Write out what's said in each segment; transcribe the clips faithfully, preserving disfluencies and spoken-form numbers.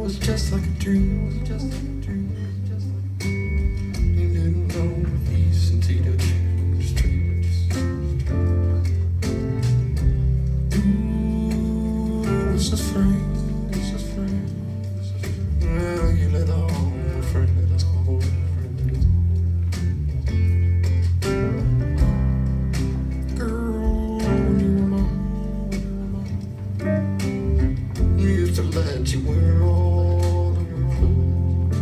was just like a dream, just like a dream, just like a dream. You didn't know these until you changed dreams. Ooh, it's just free, it's just free. Well, you let all my friends go. Girl, you were mine. You used to let you wear all of your clothes.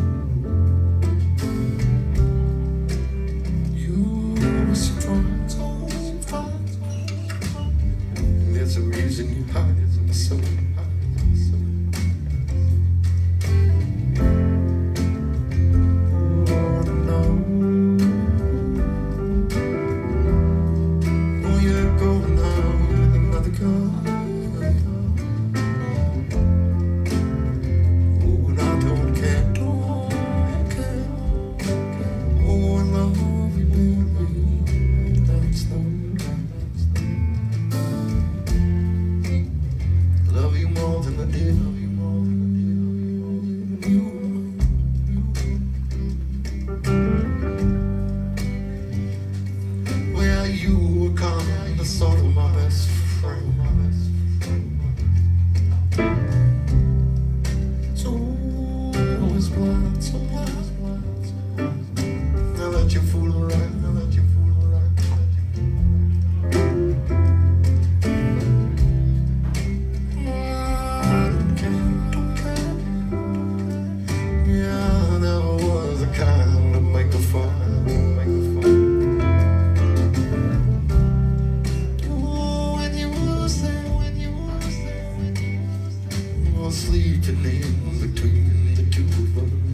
You were so fine, so fine. There's a reason you hide it so high. Sort of my best friend. So always blind, so blind. I let you fool around, I let you fool around. I don't care, don't care. Yeah, I never was the kind to make a fun, make a fun. Sleeping in between the two of us.